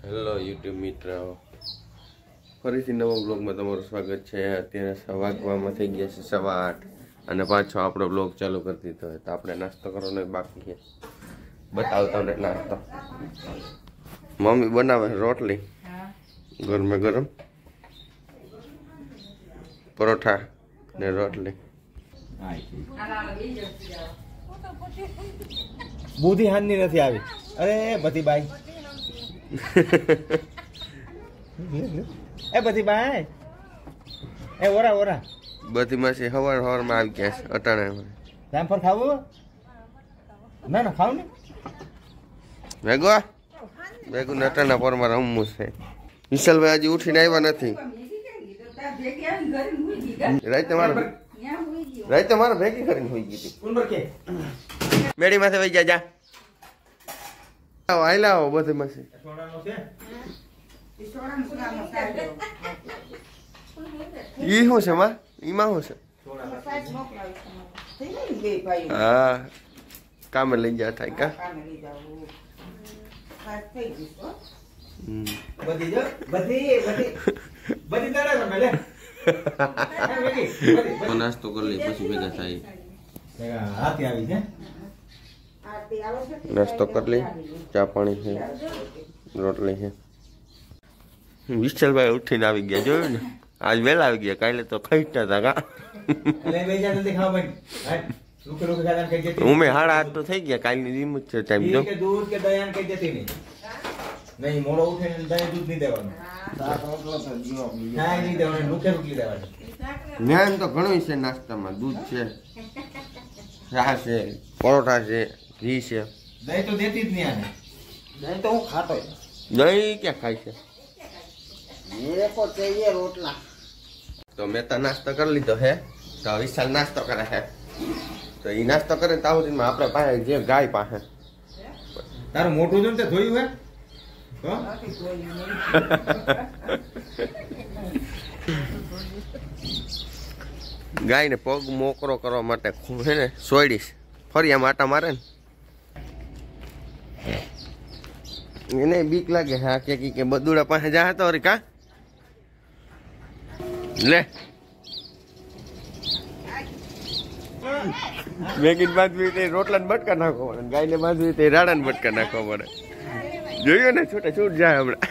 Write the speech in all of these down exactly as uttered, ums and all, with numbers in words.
Hello YouTube મિત્રો, ફરીથી નવો બ્લોગમાં તમારું સ્વાગત છે। અત્યારે વાગવામાં થઈ ગયા છે સવા આઠ અને પાછો આપણો બ્લોગ ચાલુ કરી દીધો હોય તો આપણે નાસ્તો કરવાનો બાકી છે। બતાવતા તમને નાસ્તો મમ્મી બનાવે રોટલી ગરમ ગરમ પરોઠા ને રોટલી। બુધી હાનની નથી આવી। અરે બધી બાઈ એ બધી બાઈ એ ઓરા ઓરા બધી માસી હવાર હવાર માં આવી ગયા છે અટાણે। જામફળ ખાવું? ના ના ખાવ ને ભેગો ભેગું નટાના પરમાં રમવું છે। વિશાલભાઈ હજી ઉઠીને આવ્યા નથી। રાતે મારા રાતે મારા ભેગી કરીને હોઈ ગઈ હતી। મેડી માથે વહી જા જા આયલા આવો બધી માસી ઈ શું છે માં ઈમાં શું છે? હા કામે લઈ જા થાય કા બધી જો બધી બધી બધી તારા તમે લે નાસ્તો કરી લઈ પછી ભેગા થાય। હાથી આવી છે નાસ્તો કરી લઈ ચા પાણી છે રોટલી છે। વિશાલભાઈ ઉઠીને આવી ગયા જોયું ને આજ વહેલા આવી ગયા કાલે તો ખાઈતા હતા કા ઉમે હાડા હાથ તો થઈ ગયા કાલની રીમ જ છે ટાઈમ જો દૂધ કે દયાન કઈ જતી નહીં નહીં મોડો ઉઠે ને દયા દૂધ નહીં દેવાનું હા નહીં દેવાનું રૂખે રૂખી દેવાનું જ્ઞાન તો ઘણું છે નાસ્તામાં દૂધ છે ચા છે પરોઠા છે ઘી છે દહીં તો દેતી જ નહીં આને દહીં તો હું ખાતો દહીં ક્યાં ખાય છે એ કો चाहिए રોટલા તો મેં તો નાસ્તો કરી લીધો હે તો વિશાલ નાસ્તો કરે છે તો એ નાસ્તો કરે તો આવું આપણે પાસે જે ગાય પાસે તારું મોટું જોઈને તે ધોયું હે ગાય ને પગ મોકરો કરવા માટે હે ને સોયડીશ ફરી આમ આટા મારે ને એને બીક લાગે હા કે કે બદુડા પાસે જા હતો રે કા લે મેગીન બાંધવી તે રોટલા ને બટકા નાખવો પડે ગાય ને બાંધવી તે રાડા ને બટકા નાખવા પડે જોયું ને છૂટા છૂટ જાય હમણાં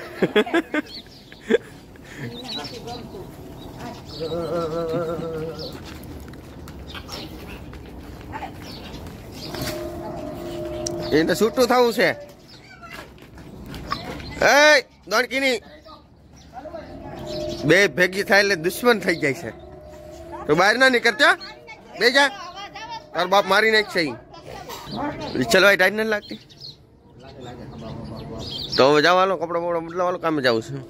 એને છૂટું થવું છે એ દોડકીની બે ભેગી થાય એટલે દુશ્મન થઈ જાય છે તો બહાર ના નીકળતો બે જા તાર બાપ મારી નાખશે વિશાલ ભાઈ ટાઈટ નથી લાગતી તો હવે જાવ હાલો કપડા બપડા બદલા વાલો કામે જાવ છું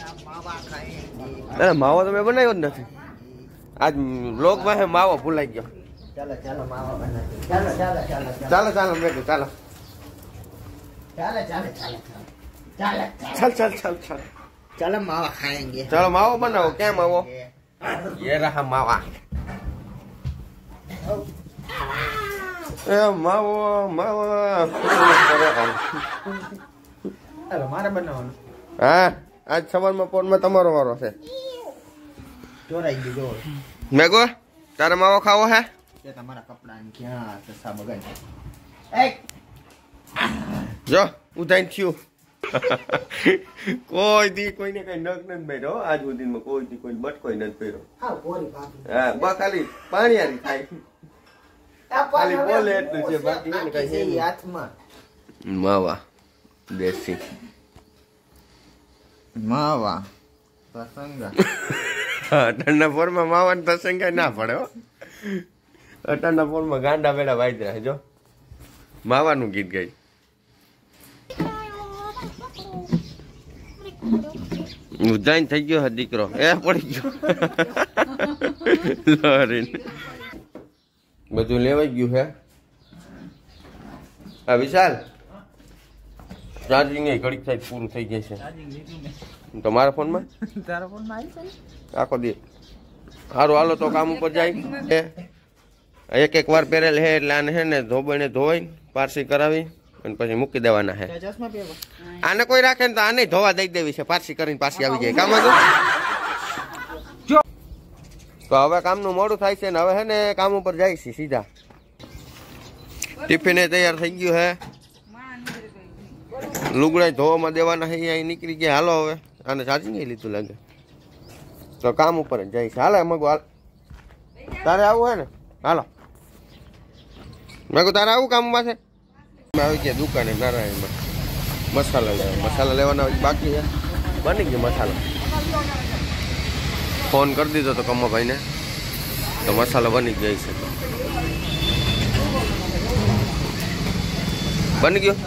ના માવો તો મેં બનાવ્યો જ નથી આજ લોક માં માવો ભૂલાઈ ગયો ચાલો ચાલો માવા બનાવી ચાલો ચાલો ચાલો ચાલો ચાલો મેં ચાલો ચાલો ચાલો ચાલો ચાલો ચાલ ચાલ ચાલ ચાલ ચાલો मावा खाएंगे चलो माવો बनाओ क्या माવો ये रहा मावा ए माવો मावा ચાલો મારે બનાવવાનું હા આજ સવારમાં પોનમાં તમારો વારો છે ચોરાઈ ગયો જો મેગો તારે માવો ખાવો હે તે તમારા કપડા ને ક્યાં સસા બગાડ એ જો ઉધાઈ થયું કોઈ દી કોઈને કઈ નખ નથી પહેર્યો આજ સુધીમાં કોઈ દી કોઈ બટકોઈ નથી પહેર્યો હા કોરી ભાભી હા બા ખાલી પાણી હારી થાય ખાલી બોલે એટલું છે બાકી એને કઈ છે નહીં હાથમાં માવા દેશી માવા પ્રસંગા અટાણના પોરમાં માવાની પ્રસંગા ના પડે હો અટાણના પોરમાં ગાંડા બેડા વાઈ રહ્યા જો માવાનું ગીત ગાય ઉદાઈન થઈ ગયો હે દીકરો એ પડી ગયો બધું લેવાઈ ગયું હે હા વિશાલ ચાર્જિંગ એ ઘડીક થાય પૂરું થઈ જાય છે તમારા ફોનમાં તારા ફોનમાં આવી છે આખો દે સારું હાલો તો કામ ઉપર જાય એક એક વાર પહેરેલ હે એટલે આને હે ને ધોબણે ધોવાઈ પારસી કરાવી અને પછી મૂકી દેવાના છે. આને કોઈ રાખે ને તો આને ધોવા દઈ દેવી છે, પાછી કરીને પાછી આવી જાય કામ હતું. તો હવે કામનું મોડું થાય છે ને હવે હે ને કામ ઉપર જાય છે સીધા. ટિફિન તૈયાર થઈ ગયું હે, લુગડા ધોવામાં દેવાના છે, અહીં નીકળી ગયા. હાલો હવે આને ચાર્જિંગ લીધું લાગે તો કામ ઉપર જ જાય છે. હાલે મગુ હાલ, તારે આવું હે ને? હાલો મગુ તારે આવું કામમાં છે? આવી ગયા દુકાને નારાયણમાં મસાલા લેવા. મસાલા લેવાના બાકી છે, બની ગયો મસાલો. ફોન કરી દીધો તો કમ્માભાઈને, તો મસાલો બની જાય છે. બની ગયો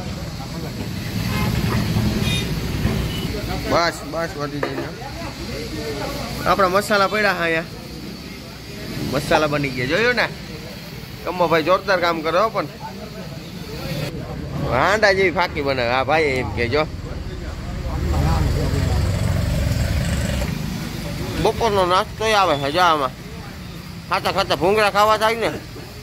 બસ બસ વધી જાય. આપણા મસાલા પડ્યા હા અહીંયા, મસાલા બની ગયા. જોયું ને કમ્માભાઈ જોરદાર કામ કરો પણ હાંડા જેવી ફાકી બનાવે. હા ભાઈ એમ કે જો બપોરનો નાસ્તો આવે છે આમાં, ખાતા ખાતા ભૂંગળા ખાવા થાય ને.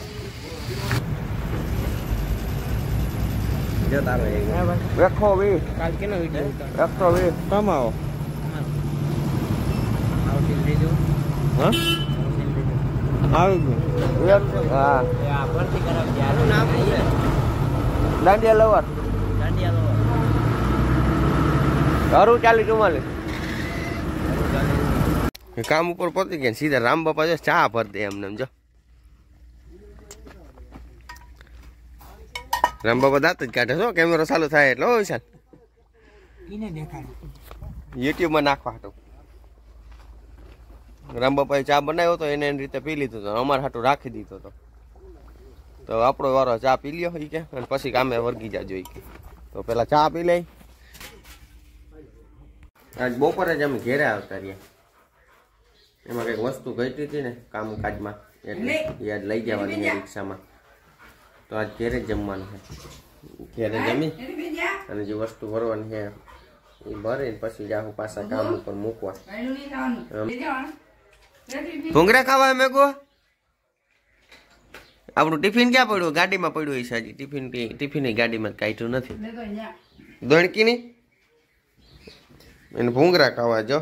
એકસો વીસ એકસો વીસ કમાવો. આવી ગયું હા. દાંડિયા લવર ઘરું ચાલી ચુમ્માલીસ. કામ ઉપર પહોંચી ગયા સીધા રામ બાપા જો ચા ભર દે એમને જો. રામ બાપા દાંત જ કાઢે છો, કેમેરો ચાલુ થાય એટલે. હો વિશાલ યુટ્યુબમાં નાખવા હાટું રામ બાપાએ ચા બનાવ્યો હતો, એને એની રીતે પી લીધું હતું, અમારે હાટું રાખી દીધો હતો. તો આપણો વારો ચા પી લ્યો હોય કે અને પછી કામે વર્ગી જાજો કે. તો પેલા ચા પી લઈ. આજ બપોરે જ અમે ઘેરે આવતા રહ્યા, એમાં કંઈક વસ્તુ ઘટી હતી ને કામકાજમાં, એટલે યાદ લઈ જવાની રિક્ષામાં. તો આજ ઘેરે જ જમવાનું છે. ઘેરે જમી અને જે વસ્તુ ભરવાની છે એ ભરીને પછી જાઉં પાછા કામ ઉપર મૂકવા. ભૂંગળા ખાવા મેગો. આપણું ટિફિન ક્યાં પડ્યું? ગાડીમાં પડ્યું છે હજી. ટિફિન ટિફિન ગાડીમાં કાઢ્યું નથી. દોણકી ની એને ભૂંગળા ખાવા જો.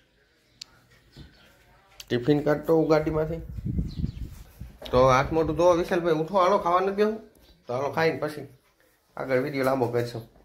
ટિફિન કાઢતો હું ગાડીમાંથી. તો હાથ મોટું ધોવા વિશાલભાઈ ઉઠો, હાલો ખાવા નથી બેહું. તો હાલો ખાઈને પછી આગળ વિડીયો લાંબો કરશો.